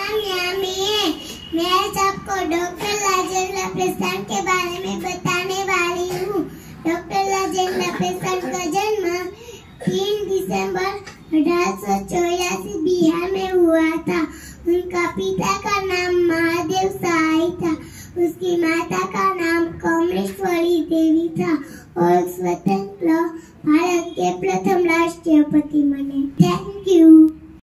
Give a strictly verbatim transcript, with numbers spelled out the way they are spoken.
नाम यामी है। मैं आज आपको डॉक्टर राजेंद्र प्रसाद के बारे में बताने वाली हूँ। डॉक्टर राजेंद्र प्रसाद का जन्म तीन दिसंबर अठारह सौ चौरासी बिहार में हुआ था। उनका पिता का नाम महादेव सहाय था। उसकी माता का नाम कमलेश्वरी देवी था और स्वतंत्र भारत के प्रथम राष्ट्रपति बने। Thank you.